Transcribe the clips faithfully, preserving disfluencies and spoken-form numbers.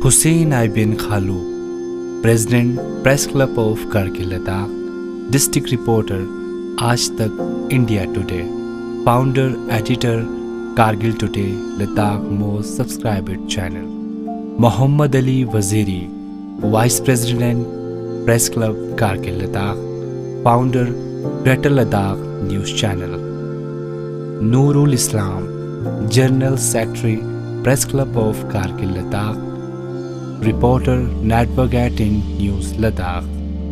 Hussein Ibn Khaloo, President, Press Club of Kargil Ladakh, District Reporter, Aaj Tak, India Today, Founder, Editor, Kargil Today, Ladakh most subscribed channel. Muhammad Ali Waziri, Vice President, Press Club Kargil Ladakh, Founder, Greater Ladakh News Channel. Noorul Islam, General Secretary, Press Club of Kargil Ladakh, Reporter, Network eighteen News Ladakh.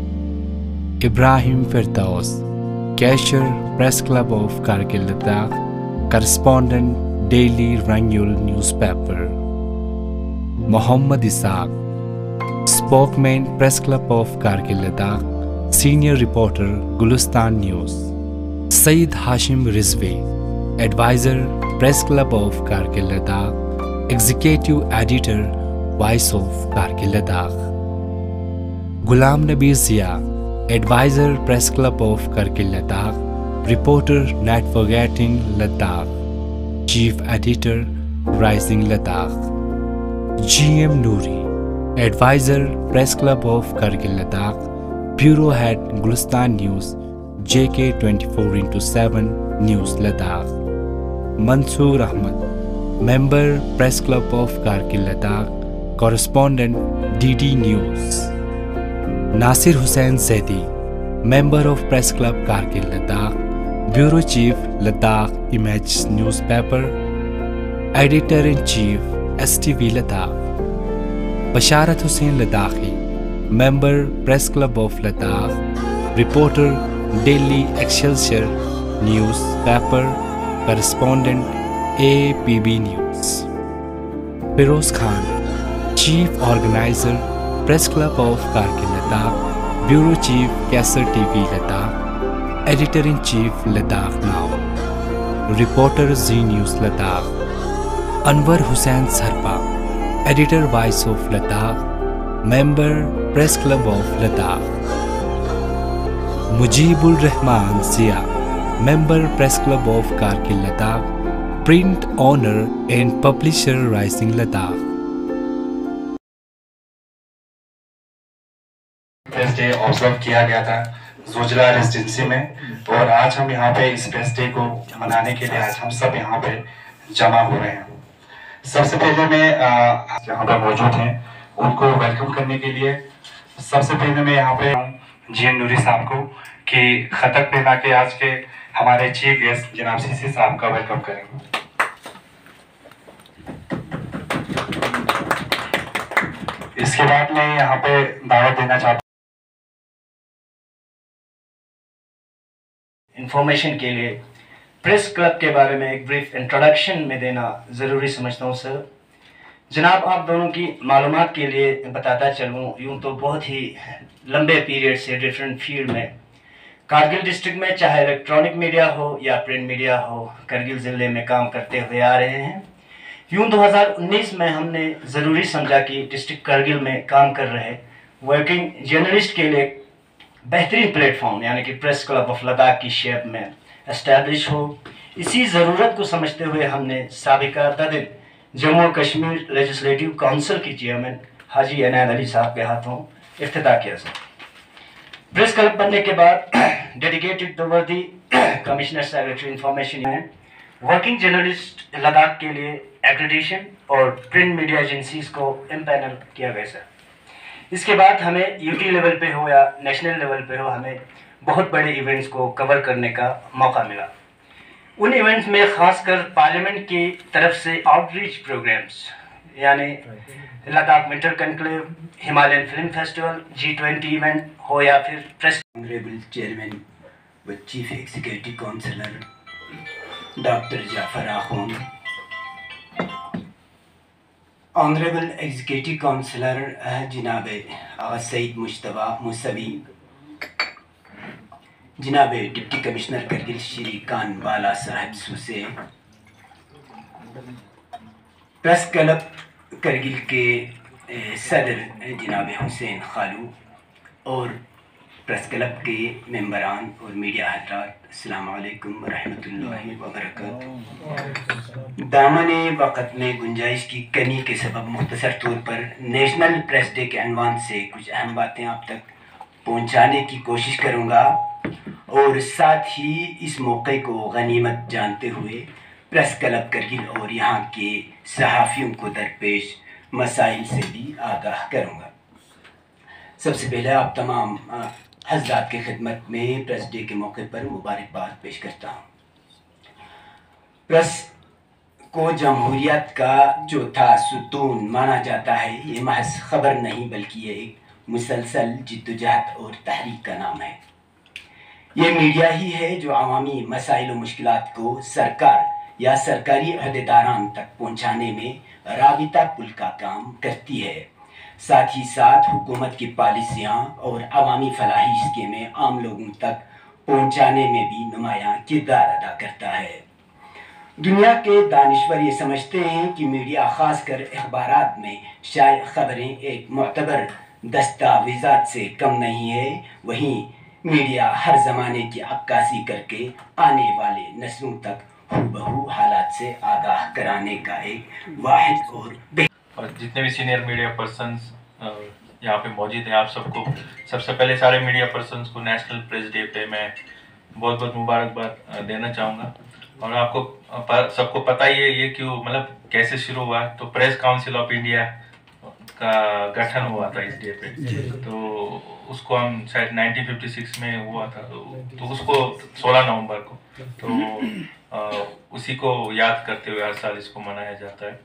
Ibrahim Firdaus, Cashier, Press Club of Kargil Ladakh, Correspondent, Daily Rangul Newspaper. Muhammad Isaaq, Spokesman, Press Club of Kargil Ladakh, Senior Reporter, Gulistan News. Saeed Hashim Rizvi, Advisor, Press Club of Kargil Ladakh, Executive Editor, Voice of Kargil Ladakh. Ghulam Nabi Zia, Advisor, Press Club of Kargil Ladakh, Reporter, Network eighteen Ladakh, Chief Editor, Rising Ladakh. G M Noori, Advisor, Press Club of Kargil Ladakh, Bureau Head, Gulistan News, J K twenty-four into seven News Ladakh. Mansoor Ahmad, Member, Press Club of Kargil Ladakh, Correspondent, D D News. Nasir Hussain Zaidi, Member of Press Club Kargil Ladakh, Bureau Chief, Ladakh Image Newspaper, Editor-in-Chief, S T V Ladakh. Basharat Hussain Ladakhi, Member, Press Club of Ladakh, Reporter, Daily Excelsior Newspaper, Correspondent, A P B News. Firoz Khan, Chief Organizer, Press Club of Kargil Ladakh, Bureau Chief, Kaisar T V Ladakh, Editor-in-Chief, Ladakh Now, Reporter, Z News Ladakh. Anwar Hussain Sarpa, Editor, Voice of Ladakh, Member, Press Club of Ladakh. Mujibur Rahman Zia, Member, Press Club of Kargil Ladakh, Print Owner and Publisher, Rising Ladakh. Press day observe किया गया था Zoji La residency में, और आज हम यहाँ पे इस प्रेस डे को मनाने के लिए आज हम सब यहाँ पे जमा हो रहे हैं। सबसे पहले मैं यहाँ पे मौजूद हैं उनको वेलकम करने के लिए सबसे पहले मैं यहाँ पे जी एम नूरी साहब को कि खतक पहना के आज के हमारे चीफ गेस्ट जनाब सीसी साहब का वेलकम करेंगे। इसके बाद मैं यहाँ पे दावत देना चाहता हूँ इंफॉर्मेशन के लिए प्रेस क्लब के बारे में एक ब्रीफ इंट्रोडक्शन में देना ज़रूरी समझता हूँ सर। जनाब, आप दोनों की मालूमात के लिए बताता चलूँ, यूँ तो बहुत ही लंबे पीरियड से डिफरेंट फील्ड में कारगिल डिस्ट्रिक्ट में चाहे इलेक्ट्रॉनिक मीडिया हो या प्रिंट मीडिया हो, करगिल ज़िले में काम करते हुए आ रहे हैं। यूँ दो हज़ार उन्नीस में हमने ज़रूरी समझा कि डिस्ट्रिक्ट करगिल में काम कर रहे वर्किंग जर्नलिस्ट के लिए बेहतरीन प्लेटफॉर्म यानी कि प्रेस क्लब ऑफ लद्दाख की शेप में एस्टैब्लिश हो। इसी ज़रूरत को समझते हुए हमने साबिका तदिन जम्मू और कश्मीर लेजिस्लेटिव काउंसिल की चेयरमैन हाजी अनैन अली साहब के हाथों इफ्तिताह किया सर। प्रेस क्लब बनने के बाद डेडिकेटेड टू वर्दी कमिश्नर सेक्रेटरी इंफॉर्मेशन है, वर्किंग जर्नलिस्ट लद्दाख के लिए एक्रेडिटेशन और प्रिंट मीडिया एजेंसीज को इम्पैनल किया गया सर। इसके बाद हमें यूटी लेवल पे हो या नेशनल लेवल पे हो, हमें बहुत बड़े इवेंट्स को कवर करने का मौका मिला। उन इवेंट्स में खासकर पार्लियामेंट की तरफ से आउटरीच प्रोग्राम्स यानी Ladakh winter conclave, Himalayan film festival, G twenty event हो या फिर प्रेस ऑनरेबल चेयरमैन व chief executive councillor doctor Jafar Akhoon, honourable executive councillor जनाब आगा सईद मुश्तबा मूसवी, जनाब डिप्टी कमिश्नर करगिल श्री कान बाला साहब सुसे, प्रेस क्लब करगिल के सदर जनाब हुसैन खालू और प्रेस क्लब के मेंबरान और मीडिया हजरात, अस्सलाम वालेकुम रहमतुल्लाहि व बरकातहू। दामने वक़्त में गुंजाइश की कमी के सबब मुख्तसर तौर पर नेशनल प्रेस डे के अनवान से कुछ अहम बातें आप तक पहुंचाने की कोशिश करूंगा और साथ ही इस मौके को गनीमत जानते हुए प्रेस क्लब करगिल और यहाँ के सहाफ़ियों को दरपेश मसाइल से भी आगाह करूंगा। सबसे पहले आप तमाम हज़रात की खिदमत में प्रेस डे के मौके पर मुबारकबाद पेश करता हूँ। प्रेस को जमहूरियत का चौथा सुतून माना जाता है। ये महज खबर नहीं बल्कि ये एक मुसलसल जिद्दोजहद और तहरीक का नाम है। ये मीडिया ही है जो अवामी मसाइल और मुश्किलात को सरकार या सरकारी अहदेदारान तक पहुँचाने में राबिता पुल का काम करती है। साथ ही साथ हुकूमत की पॉलिसियाँ और अवामी फलाही स्कीमें आम लोगों तक पहुँचाने में भी नुमायाँ किरदार अदा करता है। दुनिया के दानिश्वर ये समझते हैं कि मीडिया खासकर अखबारात में शायद खबरें एक मुतबर दस्तावेज़ात से कम नहीं है। वहीं मीडिया हर ज़माने की अक्कासी करके आने वाले नस्लों तक हूबहू हालात से आगाह कराने का एक वाहिद और और जितने भी सीनियर मीडिया पर्सन्स यहाँ पे मौजूद हैं, आप सबको सबसे पहले सारे मीडिया पर्सन्स को नेशनल प्रेस डे पे मैं बहुत बहुत मुबारकबाद देना चाहूँगा। और आपको सबको पता ही है ये क्यों मतलब कैसे शुरू हुआ। तो प्रेस काउंसिल ऑफ इंडिया का गठन हुआ था इस डे पे, तो उसको हम शायद नाइनटीन फिफ्टी सिक्स में हुआ था, तो, तो उसको सोलह नवंबर को, तो आ, उसी को याद करते हुए हर साल इसको मनाया जाता है।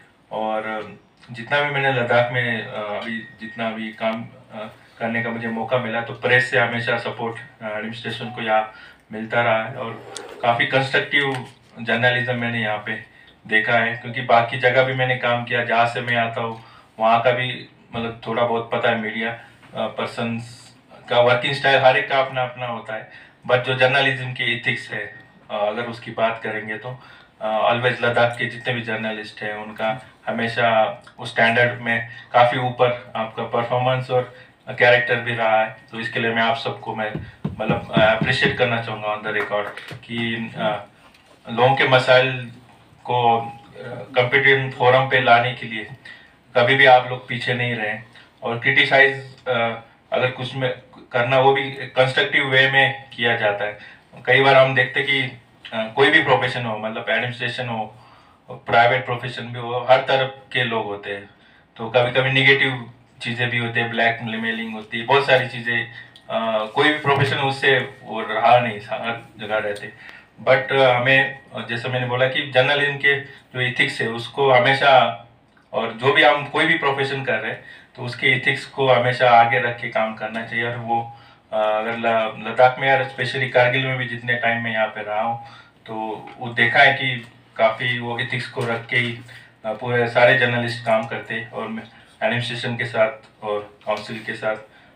और जितना भी मैंने लद्दाख में अभी जितना भी काम करने का मुझे मौका मिला, तो प्रेस से हमेशा सपोर्ट एडमिनिस्ट्रेशन को यहाँ मिलता रहा है और काफ़ी कंस्ट्रक्टिव जर्नलिज्म मैंने यहाँ पे देखा है। क्योंकि बाकी जगह भी मैंने काम किया, जहाँ से मैं आता हूँ वहाँ का भी मतलब थोड़ा बहुत पता है। मीडिया पर्सन्स का वर्किंग स्टाइल हर एक का अपना अपना होता है, बट जो जर्नलिज्म की इथिक्स है अगर उसकी बात करेंगे तो ऑलवेज लद्दाख के जितने भी जर्नलिस्ट हैं उनका हमेशा उस स्टैंडर्ड में काफ़ी ऊपर आपका परफॉर्मेंस और कैरेक्टर भी रहा है। तो इसके लिए मैं आप सबको मैं मतलब अप्रिशिएट करना चाहूँगा ऑन द रिकॉर्ड कि लोगों के मसाइल को कम्पिटिटिव फोरम पे लाने के लिए कभी भी आप लोग पीछे नहीं रहे। और क्रिटिसाइज अगर कुछ में करना वो भी कंस्ट्रक्टिव वे में किया जाता है। कई बार हम देखते कि कोई भी प्रोफेशन हो, मतलब एडमिनिस्ट्रेशन हो, प्राइवेट प्रोफेशन भी हो, हर तरफ के लोग होते हैं। तो कभी कभी निगेटिव चीज़ें भी होती है, ब्लैक मेलिंग होती है, बहुत सारी चीज़ें। कोई भी प्रोफेशन उससे वो रहा नहीं, हर जगह रहते। बट हमें जैसे मैंने बोला कि जर्नलिज्म के जो इथिक्स है उसको हमेशा, और जो भी हम कोई भी प्रोफेशन कर रहे हैं तो उसके इथिक्स को हमेशा आगे रख के काम करना चाहिए। और वो अगर लद्दाख में और स्पेशली कारगिल में भी जितने टाइम में यहाँ पे रहा हूँ तो वो देखा है कि काफ़ी वो इथिक्स को रख के ही पूरे सारे जर्नलिस्ट काम करते हैं। और एडमिनिस्ट्रेशन के साथ और काउंसिल के साथ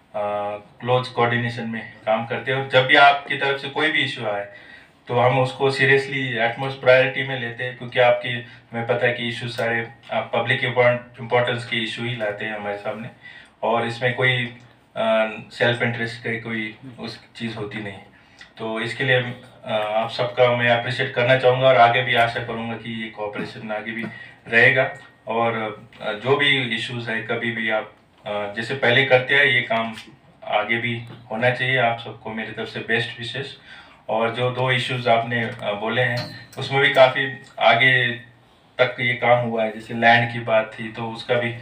क्लोज कोऑर्डिनेशन में काम करते हैं। और जब भी आपकी तरफ से कोई भी इशू आए तो हम उसको सीरियसली एटमोस्ट प्रायोरिटी में लेते हैं, क्योंकि आपकी हमें पता है कि इशू सारे आप पब्लिक इम्पोर्टेंस के इशू ही लाते हैं हमारे सामने, और इसमें कोई सेल्फ इंटरेस्ट की कोई उस चीज़ होती नहीं। तो इसके लिए आ, आप सबका मैं अप्रिशिएट करना चाहूँगा और आगे भी आशा करूँगा कि ये कोऑपरेशन आगे भी रहेगा। और आ, जो भी इश्यूज़ है कभी भी आप आ, जैसे पहले करते हैं ये काम आगे भी होना चाहिए। आप सबको मेरी तरफ से बेस्ट विशेष। और जो दो इश्यूज आपने बोले हैं उसमें भी काफ़ी आगे तक ये काम हुआ है। जैसे लैंड की बात थी तो उसका भी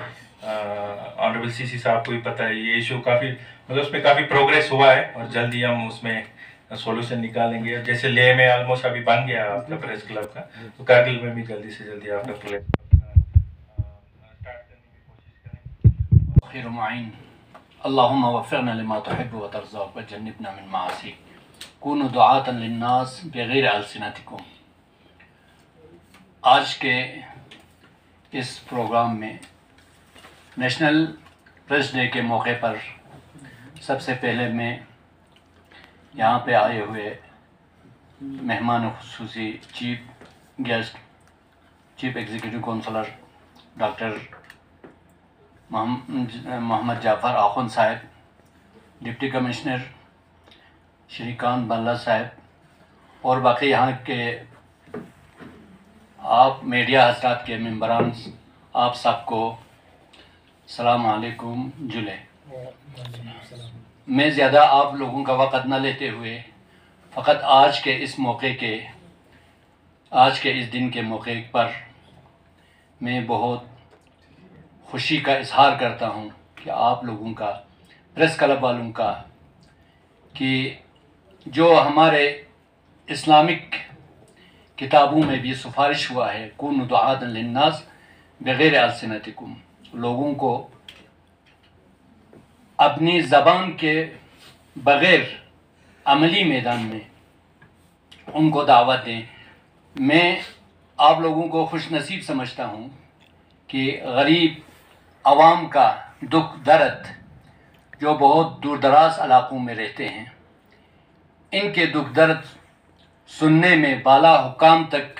ऑनरेबल सीसी साहब को भी पता है, ये इशू काफ़ी मतलब उसमें काफ़ी प्रोग्रेस हुआ है और जल्दी हम उसमें सॉल्यूशन निकालेंगे। जैसे लेह में ऑलमोस्ट अभी बन गया आपका प्रेस क्लब का, तो कारगिल में भी जल्दी से जल्दी आपका प्रेस स्टार्ट करने की कोशिश करेंगे। अल्लाहुम्मा वफ़्क़ना लिमा तुहिब्बु व तर्ज़ा वजन्निबना मिन माअसी कूनु दुआतन लिन्नास बिग़ैर अलसिनतिकुम। आज के इस प्रोग्राम में नेशनल प्रेस डे के मौके पर सबसे पहले मैं यहाँ पे आए हुए मेहमान ख़ुसूसी chief guest chief executive councillor doctor Mohammad Jafar Akhoon साहब, डिप्टी कमिश्नर श्रीकांत बाला साहब और बाकी यहाँ के आप मीडिया हजरात के मेंबरान, आप सबको सलाम अलैकुम जुले। मैं ज़्यादा आप लोगों का वक़्त न लेते हुए फ़कत आज के इस मौके के आज के इस दिन के मौके पर मैं बहुत खुशी का इजहार करता हूँ कि आप लोगों का, प्रेस क्लब वालों का, कि जो हमारे इस्लामिक किताबों में भी सिफारिश हुआ है, कुनु दुआतन लिन्नास बगैर अलसिनतिकुम, लोगों को अपनी ज़बान के बग़ैर अमली मैदान में उनको दावत दें। मैं आप लोगों को खुश नसीब समझता हूँ कि गरीब आवाम का दुख दर्द, जो बहुत दूर दराज इलाक़ों में रहते हैं, इनके दुख दर्द सुनने में, बाला हुकाम तक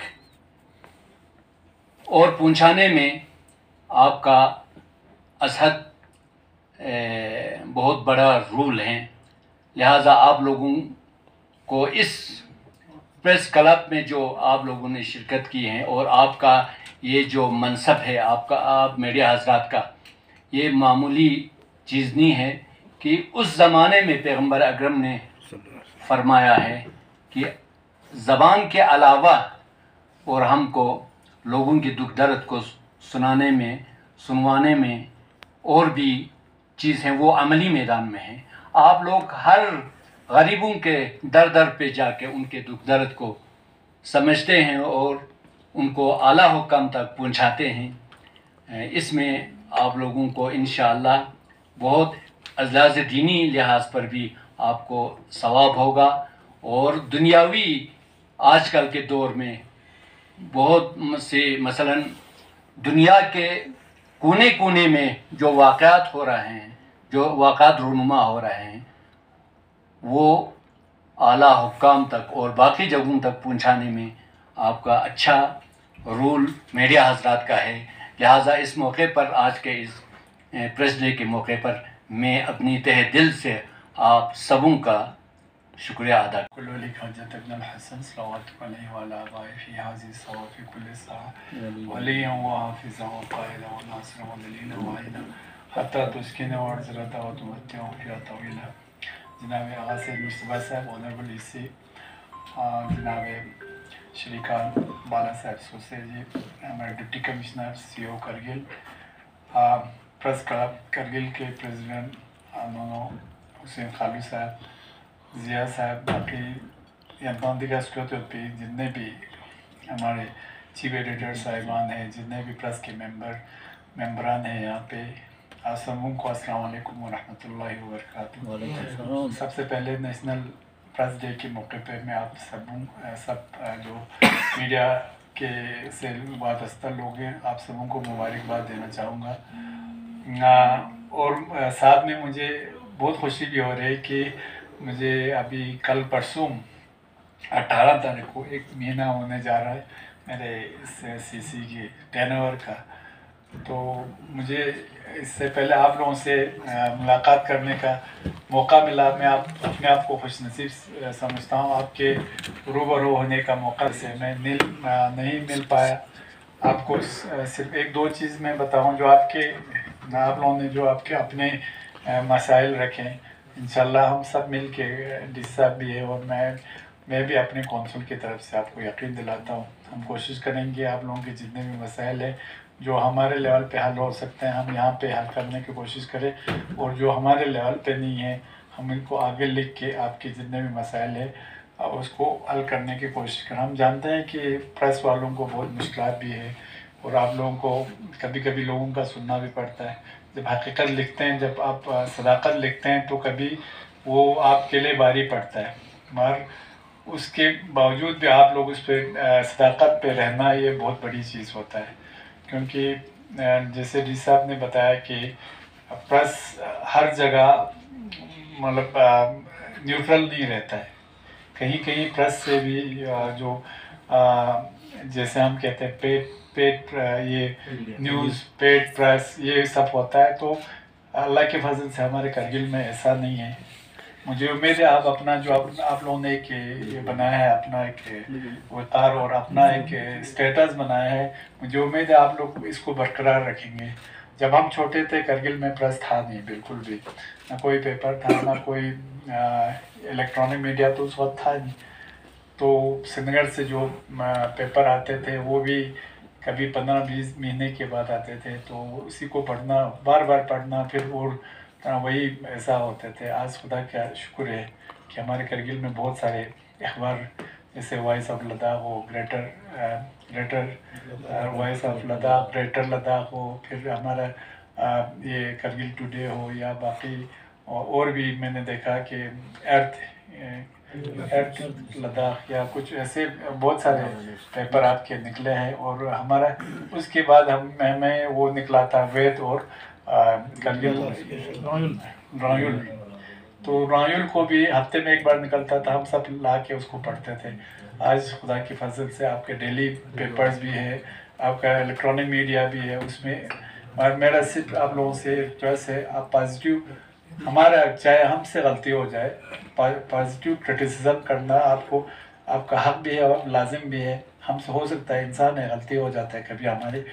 और पहुँचाने में आपका असद बहुत बड़ा रोल है। लिहाजा आप लोगों को इस प्रेस क्लब में जो आप लोगों ने शिरकत की है और आपका ये जो मनसब है, आपका आप मीडिया हजरात का, ये मामूली चीज़ नहीं है कि उस ज़माने में पैगम्बर अकरम ने फरमाया है कि ज़बान के अलावा और हमको लोगों के दुख दर्द को सुनाने में, सुनवाने में और भी चीज़ हैं, वो अमली मैदान में हैं। आप लोग हर गरीबों के दर दर पे जाके उनके दुख दर्द को समझते हैं और उनको आला हुक्म तक पहुंचाते हैं। इसमें आप लोगों को इंशाअल्लाह बहुत अज़लाज़ दीनी लिहाज पर भी आपको सवाब होगा और दुनियावी आजकल के दौर में बहुत से मसलन दुनिया के कोने कोने में जो वाक़यात हो रहे हैं, जो वाक़यात रूनुमा हो रहे हैं, वो आला हुक्काम तक और बाकी जगहों तक पहुंचाने में आपका अच्छा रोल मीडिया हजरात का है। लिहाजा इस मौके पर, आज के इस प्रेस डे के मौके पर, मैं अपनी तहे दिल से आप सबों का शुक्रिया अदा जनाब आगा सैयद मुस्तफ़ा साहब, ऑनरेबल ईसी जनाब श्रीकांत बाला साहब सोसे जी, हमारे deputy commissioner C O Kargil, press club Kargil के प्रेसिडेंट नोनो हुसैन खालू साहब, जिया साहब, बाकी यहाँ दिगा पे जितने भी हमारे चीफ एडिटर साहिबान हैं, जितने भी प्रेस के मेंबर मेंबरान हैं यहाँ पे, आप सबों को अस्सलाम वालेकुम व रहमतुल्लाहि व बरकातुहू। सबसे पहले नेशनल प्रेस डे के मौके पे मैं आप सबों सब जो मीडिया के से वाबस्ता लोग हैं, आप सबों को मुबारकबाद देना चाहूँगा। और साथ में मुझे बहुत खुशी भी हो रही है कि मुझे अभी कल परसों अठारह तारीख को एक महीना होने जा रहा है मेरे इस सी सी के टेनओवर का। तो मुझे इससे पहले आप लोगों से मुलाकात करने का मौका मिला। मैं आप अपने आप को खुशनसीब समझता हूँ, आपके रूबरू होने का मौका से मैं मिल नहीं मिल पाया। आपको सिर्फ एक दो चीज़ मैं बताऊँ जो आपके आप लोगों ने जो आपके अपने मसाइल रखें, इंशाल्लाह हम सब मिल के डी साहब भी है और मैं मैं भी अपने कौंसिल की तरफ से आपको यकीन दिलाता हूँ, हम कोशिश करेंगे आप लोगों के जितने भी मसाइल हैं जो हमारे लेवल पे हल हो सकते हैं हम यहाँ पे हल करने की कोशिश करें, और जो हमारे लेवल पे नहीं है हम इनको आगे लिख के आपके जितने भी मसाइल है उसको हल करने की कोशिश करें। हम जानते हैं कि प्रेस वालों को बहुत मुश्किलात भी है और आप लोगों को कभी कभी लोगों का सुनना भी पड़ता है। जब हकीकत लिखते हैं, जब आप सदाकत लिखते हैं तो कभी वो आपके लिए भारी पड़ता है, मगर उसके बावजूद भी आप लोग उस पर सदाकत पे रहना ये बहुत बड़ी चीज़ होता है। क्योंकि जैसे डी साहब ने बताया कि प्रेस हर जगह मतलब न्यूट्रल नहीं रहता है, कहीं कहीं प्रेस से भी जो जैसे हम कहते हैं पेड पेड ये न्यूज़ पेड प्रेस ये सब होता है। तो अल्लाह के फजल से हमारे करगिल में ऐसा नहीं है। मुझे उम्मीद है आप अपना जो आप, आप लोगों ने एक ये बनाया है, अपना एक वकार और अपना एक स्टेटस बनाया है, मुझे उम्मीद है आप लोग इसको बरकरार रखेंगे। जब हम छोटे थे करगिल में प्रेस था नहीं, बिल्कुल भी ना कोई पेपर था, ना कोई इलेक्ट्रॉनिक मीडिया तो उस वक्त था नहीं। तो श्रीनगर से जो पेपर आते थे वो भी कभी पंद्रह बीस महीने के बाद आते थे, तो उसी को पढ़ना, बार बार पढ़ना, फिर और वही ऐसा होते थे। आज खुदा का शुक्र है कि हमारे करगिल में बहुत सारे अखबार, जैसे वॉइस ऑफ लद्दाख हो, greater greater voice of Ladakh, greater Ladakh हो, फिर हमारा आ, ये करगिल टुडे हो, या बाकी और भी मैंने देखा कि अर्थ अर्थ लद्दाख या कुछ ऐसे बहुत सारे पेपर आपके निकले हैं। और हमारा उसके बाद हम हमें वो निकला था वेद और करगिल रायुल, तो रायुल को भी हफ्ते में एक बार निकलता था, हम सब ला के उसको पढ़ते थे। आज खुदा की फजल से आपके डेली पेपर्स भी है, आपका इलेक्ट्रॉनिक मीडिया भी है, उसमें और मेरा सिर्फ आप लोगों से रिक्वेस्ट है, आप पॉजिटिव, हमारा चाहे हमसे गलती हो जाए, पॉजिटिव क्रिटिसिज्म करना आपको आपका हक भी है और लाजिम भी है। हमसे हो सकता है, इंसान है, गलती हो जाता है कभी हमारे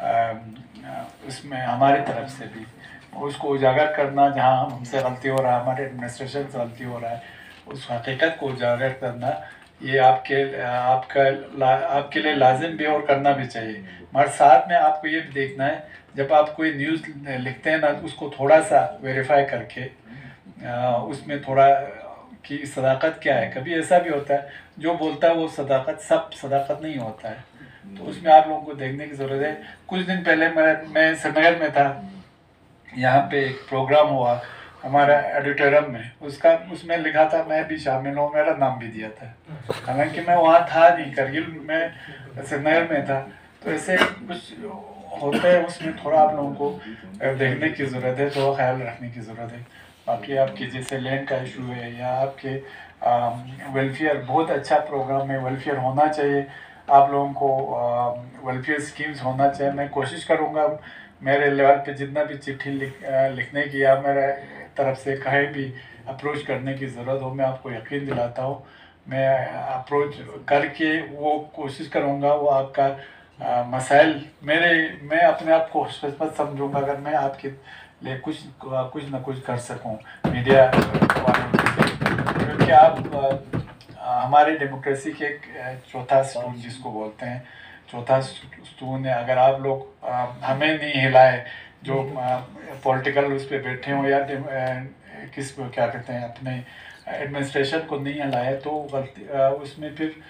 उसमें हमारी तरफ से भी, उसको उजागर करना जहाँ हमसे गलती हो रहा है, हमारे एडमिनिस्ट्रेशन से गलती हो रहा है, उस हकीकत को उजागर करना ये आपके आपका ला, आपके लिए लाजिम भी और करना भी चाहिए। मगर साथ में आपको ये भी देखना है, जब आप कोई न्यूज़ लिखते हैं ना, तो उसको थोड़ा सा वेरीफाई करके आ, उसमें थोड़ा कि सदाकत क्या है। कभी ऐसा भी होता है जो बोलता है वो सदाकत, सब सदाकत नहीं होता है, तो उसमें आप लोगों को देखने की ज़रूरत है। कुछ दिन पहले मैं मैं श्रीनगर में था, यहाँ पे एक प्रोग्राम हुआ हमारा ऑडिटोरियम में, उसका उसमें लिखा था मैं भी शामिल हूँ, मेरा नाम भी दिया था, हालांकि मैं वहाँ था नहीं, करगिल में श्रीनगर में था। तो ऐसे कुछ होता है, उसमें थोड़ा आप लोगों को देखने की ज़रूरत है, थोड़ा ख्याल रखने की ज़रूरत है। बाकी आपके जैसे लैंड का इशू है या आपके वेलफेयर, बहुत अच्छा प्रोग्राम है, वेलफेयर होना चाहिए, आप लोगों को वेलफेयर स्कीम्स होना चाहिए। मैं कोशिश करूँगा मेरे लेवल पे जितना भी चिट्ठी लिख लिखने की या मेरे तरफ से कहीं भी अप्रोच करने की ज़रूरत हो, मैं आपको यकीन दिलाता हूँ, मैं अप्रोच करके वो कोशिश करूँगा वो आपका आ, मसाइल मेरे मैं अपने आप को खुशकिस्मत समझूंगा अगर मैं आपके लिए कुछ कुछ ना कुछ कर सकूं मीडिया वालों के, क्योंकि आप आ, हमारे डेमोक्रेसी के चौथा स्टून जिसको बोलते हैं, चौथा स्टून है। अगर आप लोग आ, हमें नहीं हिलाए, जो पॉलिटिकल उस पर बैठे हों या आ, किस क्या कहते हैं अपने एडमिनिस्ट्रेशन को नहीं हिलाए, तो गलती उसमें फिर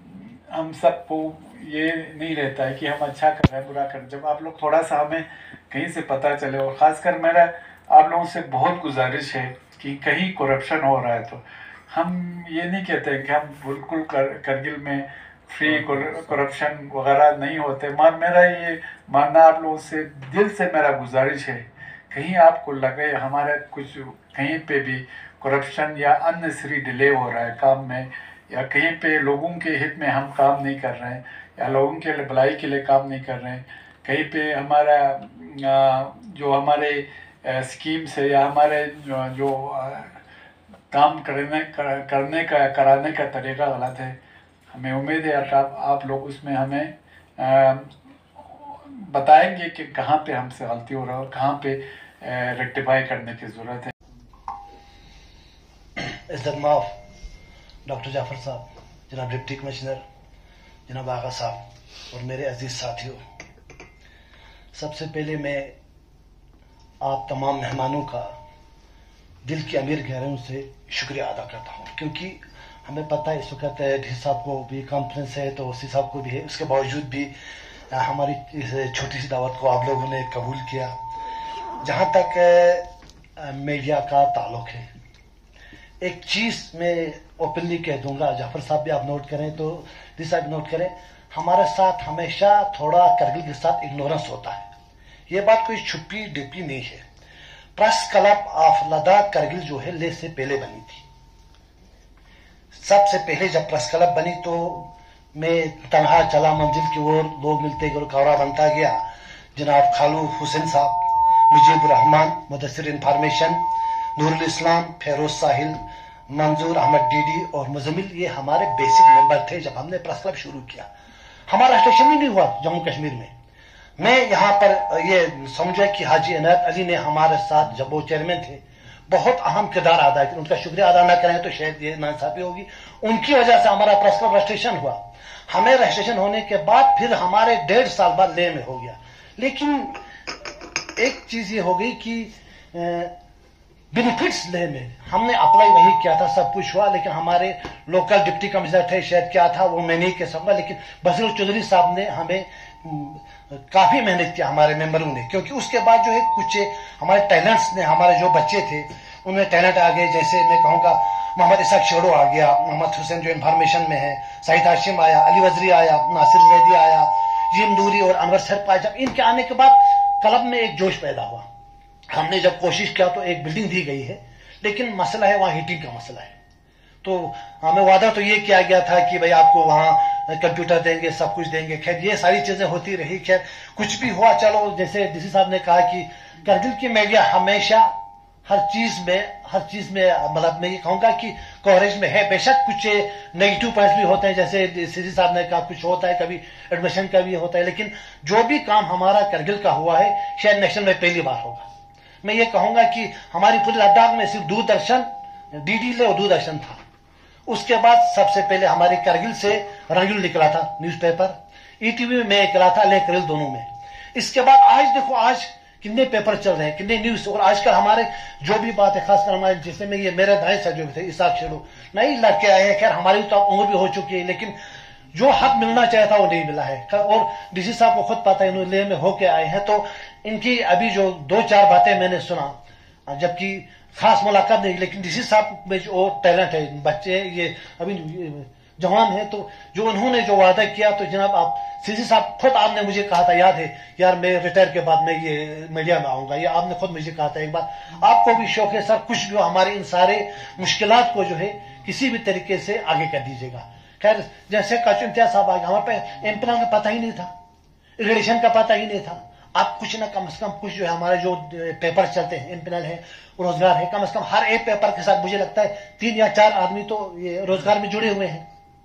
हम सबको ये नहीं रहता है कि हम अच्छा कर रहे हैं बुरा कर रहे हैं। जब आप लोग थोड़ा सा हमें कहीं से पता चले, और ख़ासकर मेरा आप लोगों से बहुत गुजारिश है कि कहीं करप्शन हो रहा है तो हम ये नहीं कहते हैं कि हम बिल्कुल कर, करगिल में फ्री करप्शन वगैरह नहीं होते, मगर मेरा ये मानना आप लोगों से दिल से मेरा गुजारिश है, कहीं आपको लगे हमारा कुछ कहीं पे भी करप्शन या अननेसेसरी डिले हो रहा है काम में, या कहीं पे लोगों के हित में हम काम नहीं कर रहे हैं, या लोगों के लिए भलाई के लिए काम नहीं कर रहे हैं, कहीं पे हमारा जो हमारे स्कीम्स है या हमारे जो, जो काम करने कर, करने का कराने का तरीका गलत है, हमें उम्मीद है आप आप लोग उसमें हमें आ, बताएंगे कि कहाँ पे हमसे गलती हो रहा है और कहाँ पे रेक्टिफाई करने की ज़रूरत है। इज़्ज़त माफ डॉक्टर जाफर साहब, जनाब डिप्टी कमिश्नर, जनाब आगा साहब और मेरे अजीज़ साथियों, सबसे पहले मैं आप तमाम मेहमानों का दिल की अमीर गहराइयों से शुक्रिया अदा करता हूँ, क्योंकि हमें पता है इस वक्त डी साहब को भी कॉन्फ्रेंस है तो सी साहब को भी है, उसके बावजूद भी हमारी इस छोटी सी दावत को आप लोगों ने कबूल किया। जहाँ तक मीडिया का ताल्लुक है, एक चीज़ मैं ओपनली कह दूंगा, जाफर साहब भी आप नोट करें तो डी साहब नोट करें, हमारे साथ हमेशा थोड़ा करगिल के साथ इग्नोरेंस होता है। ये बात कोई छुपी डिपी नहीं है। Press club of Ladakh Kargil जो है ले से पहले बनी थी। सबसे पहले जब प्रेस क्लब बनी तो मैं तनहा चला मंजिल की ओर, लोग मिलते गए, कौड़ा बनता गया। जनाब खालू हुसैन साहब, मुजीब रहमान, मुदस्सिर इंफॉर्मेशन, नूरुल इस्लाम, फेरोज साहिल, मंजूर अहमद डीडी और मुजम्मिल, ये हमारे बेसिक मेंबर थे जब हमने प्रेस क्लब शुरू किया। हमारा स्टेशन ही नहीं हुआ जम्मू कश्मीर में। मैं यहाँ पर ये समझा कि हाजी इनायत अली ने हमारे साथ, जब वो चेयरमैन थे, बहुत अहम किरदार अदा किया। उनका शुक्रिया अदा न करें तो शायद ये नाइंसाफी होगी। उनकी वजह से हमारा प्रेस क्लब रजिस्ट्रेशन हुआ। हमें रजिस्ट्रेशन होने के बाद फिर हमारे डेढ़ साल बाद ले में हो गया। लेकिन एक चीज ये हो गई कि बेनिफिट्स ले में हमने अप्लाई वही किया था, सब कुछ हुआ, लेकिन हमारे लोकल डिप्टी कमिश्नर थे, शायद क्या था वो मैं नहीं कह सकता, लेकिन बसीर चौधरी साहब ने हमें काफी मेहनत किया हमारे मेंबरों ने, क्योंकि उसके बाद जो है कुछ हमारे टैलेंट्स ने, हमारे जो बच्चे थे उनमें टैलेंट आ गए। जैसे मैं कहूँगा मोहम्मद इसाक शेड़ो आ गया, मोहम्मद हुसैन जो इन्फॉर्मेशन में है, सईद हाशिम आया, अली वजरी आया, नासिर जैदी आया, जिम नूरी और अनवर सरप आया। जब इनके आने के बाद क्लब में एक जोश पैदा हुआ। हमने जब कोशिश किया तो एक बिल्डिंग दी गई है, लेकिन मसला है वहाँ हीटिंग का मसला है। तो हमें वादा तो ये किया गया था कि भाई आपको वहाँ कंप्यूटर देंगे, सब कुछ देंगे। खैर ये सारी चीजें होती रही। खैर कुछ भी हुआ, चलो जैसे डीसी साहब ने कहा कि करगिल की मीडिया हमेशा हर चीज में हर चीज में मतलब मैं ये कहूंगा कि कवरेज में है। बेशक कुछ नेगेटिव पॉइंट्स भी होते हैं, जैसे सीसी साहब ने कहा कुछ होता है, कभी एडमिशन का भी होता है, लेकिन जो भी काम हमारा करगिल का हुआ है शायद नेशनल में पहली बार होगा। मैं ये कहूंगा कि हमारी पूरी लद्दाख में सिर्फ दूरदर्शन, डीडी ले और दूरदर्शन था। उसके बाद सबसे पहले हमारे करगिल से रंगील निकला था न्यूज़पेपर, ईटीवी में मैं निकला था, ले करगिल दोनों में। इसके बाद आज देखो आज कितने पेपर चल रहे हैं, कितने न्यूज, और आजकल हमारे जो भी बात है, खासकर हमारे जैसे में ये मेरे दाएं से जो भी थे इसाक शेड़ो नई लड़के आए हैं। खैर हमारी तो उम्र भी हो चुकी है, लेकिन जो हक मिलना चाहिए था वो नहीं मिला है। और डीसी साहब को खुद पता है, इन्होंने ले में होके आए हैं, तो इनकी अभी जो दो चार बातें मैंने सुना, जबकि खास मुलाकात नहीं, लेकिन डीसी साहब में जो टैलेंट है, बच्चे ये अभी जवान है, तो जो उन्होंने जो वादा किया, तो जनाब आप सीसी साहब खुद आपने मुझे कहा था, याद है यार मैं रिटायर के बाद मैं ये मीडिया में आऊंगा, ये आपने खुद मुझे कहा था एक बार। आपको भी शौक है सर, कुछ भी हो हमारे इन सारे मुश्किलात को जो है किसी भी तरीके से आगे कर दीजिएगा। खैर जैसे काचू इम्तियाज साहब आ गए, हमारे पे एम्पनल का पता ही नहीं था, रेडिएशन का पता ही नहीं था। आप कुछ ना कम से कम कुछ जो है हमारे जो पेपर चलते हैं, एम्पनल है, रोजगार है, कम से कम हर एक पेपर के साथ मुझे लगता है तीन या चार आदमी तो ये रोजगार में जुड़े हुए हैं।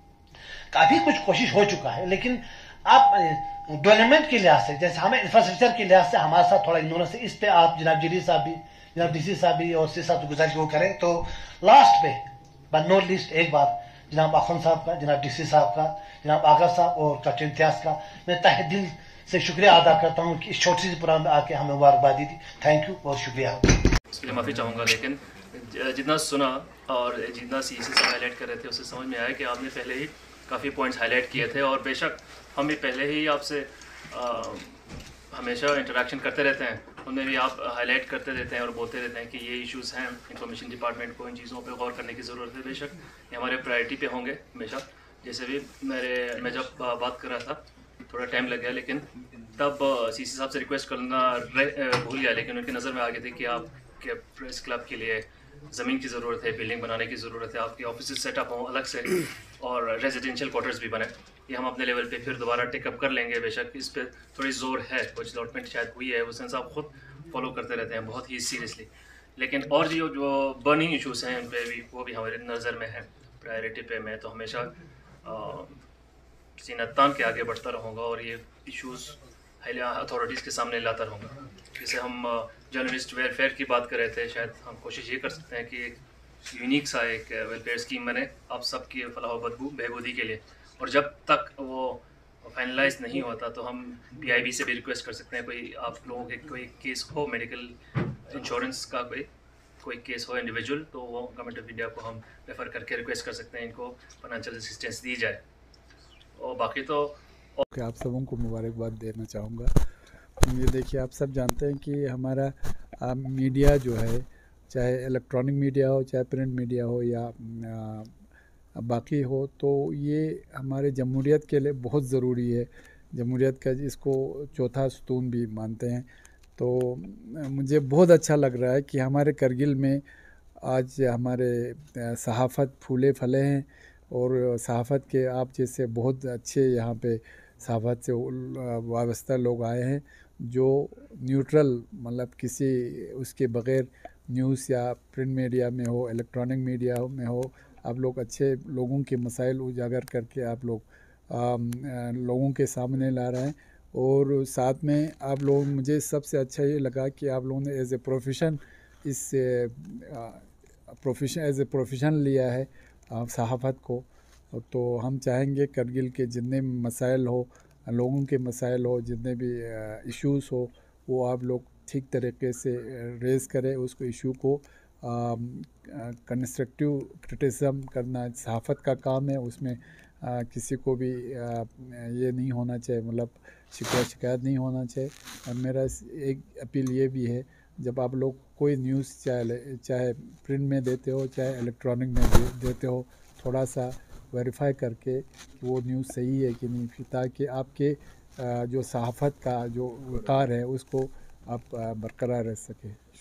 काफी कुछ कोशिश हो चुका है, लेकिन आप डेवलपमेंट के लिहाज से, जैसे हमें इंफ्रास्ट्रक्चर के लिहाज से हमारे साथ थोड़ा इग्नोरेंस है, इस पे आप जनाब जीडी साहब भी, जनाब डीसी साहब भी और सी साहब गुजारिश वो करें। तो लास्ट पे बट नॉट लीस्ट एक बार जनाब आखन साहब का, जनाब डीसी साहब का, जनाब आगा साहब और काचू इम्तियाज का मैं तहे दिल से शुक्रिया अदा करता हूँ कि इस छोटी सी प्रोग्राम में आके हमें मुबारकबादी दी। थैंक यू, बहुत शुक्रिया। इसके लिए माफ़ी चाहूँगा, लेकिन जितना सुना और जितना सी सी से हाईलाइट कर रहे थे उससे समझ में आया कि आपने पहले ही काफ़ी पॉइंट्स हाईलाइट किए थे, और बेशक हम भी पहले ही आपसे हमेशा इंटरेक्शन करते रहते हैं, उनमें भी आप हाईलाइट करते रहते हैं और बोलते रहते हैं कि ये इश्यूज़ हैं, इंफॉर्मेशन डिपार्टमेंट को इन चीज़ों पे गौर करने की ज़रूरत है। बेशक ये हमारे प्रायोरिटी पे होंगे हमेशा। जैसे भी मेरे मैं जब बात कर रहा था थोड़ा टाइम लग गया, लेकिन तब सी सी साहब से रिक्वेस्ट करना भूल गया, लेकिन उनकी नज़र में आ गई थी कि आपके प्रेस क्लब के लिए ज़मीन की ज़रूरत है, बिल्डिंग बनाने की ज़रूरत है, आपके ऑफिस सेटअप हों अलग से, और रेजिडेंशियल क्वार्टर्स भी बने। ये हम अपने लेवल पे फिर दोबारा टेकअप कर लेंगे। बेशक इस पर थोड़ी ज़ोर है, कुछ डेवलपमेंट शायद हुई है, उस साहब खुद फॉलो करते रहते हैं बहुत ही सीरियसली, लेकिन और जो जो बर्निंग इशूज़ हैं उन पर भी वो भी हमारे नज़र में है, प्रायोरिटी पे। मैं तो हमेशा सीना तान के आगे बढ़ता रहूँगा और ये इश्यूज़ अथॉरिटीज़ के सामने लाता रहूँगा। जैसे हम जर्नलिस्ट वेलफेयर की बात कर रहे थे, शायद हम कोशिश ये कर सकते हैं कि एक यूनिक सा एक वेलफेयर स्कीम बने आप सबकी फलाह बदबू बहबूदी के लिए, और जब तक वो फाइनलाइज नहीं होता तो हम पी आई बी से भी रिक्वेस्ट कर सकते हैं, कोई आप लोगों के कोई केस हो मेडिकल इंश्योरेंस का, कोई कोई केस हो इंडिविजुअल, तो वो गवर्नमेंट ऑफ इंडिया को हम रेफ़र करके रिक्वेस्ट कर सकते हैं इनको फाइनेंशियल असिस्टेंस दी जाए। और बाकी तो कि आप सबों को मुबारकबाद देना चाहूँगा। ये देखिए आप सब जानते हैं कि हमारा आ, मीडिया जो है, चाहे इलेक्ट्रॉनिक मीडिया हो, चाहे प्रिंट मीडिया हो या आ, बाकी हो, तो ये हमारे जमहूरियत के लिए बहुत ज़रूरी है। जमहूरियत का इसको चौथा सुतून भी मानते हैं। तो मुझे बहुत अच्छा लग रहा है कि हमारे करगिल में आज हमारे सहाफ़त फूले फले हैं, और सहाफ़त के आप जैसे बहुत अच्छे यहाँ पे सहाफ़त से वाबस्ता लोग आए हैं, जो न्यूट्रल मतलब किसी उसके बग़ैर न्यूज़ या प्रिंट मीडिया में हो, इलेक्ट्रॉनिक मीडिया में हो, आप लोग अच्छे लोगों के मसाइल उजागर करके आप लोग आम, आ, लोगों के सामने ला रहे हैं। और साथ में आप लोग, मुझे सबसे अच्छा ये लगा कि आप लोगों ने एज ए प्रोफेशन इस प्रोफेशन एज ए प्रोफेशन लिया है सहाफ़त को। तो हम चाहेंगे करगिल के जितने मसाइल हो, लोगों के मसाइल हो, जितने भी इश्यूज़ हो, वो आप लोग ठीक तरीके से रेज़ करें। उसको इशू को कंस्ट्रक्टिव क्रिटिसिज्म करना सहाफ़त का काम है। उसमें आ, किसी को भी आ, ये नहीं होना चाहिए, मतलब शिकवा शिकायत नहीं होना चाहिए। और मेरा एक अपील ये भी है, जब आप लोग कोई न्यूज़ चाहे चाहे प्रिंट में देते हो चाहे इलेक्ट्रॉनिक में दे, देते हो, थोड़ा सा वेरीफाई करके कि वो न्यूज़ सही है कि नहीं, ताकि आपके जो सहाफ़त का जो वक़ार है उसको आप बरकरार रह सके।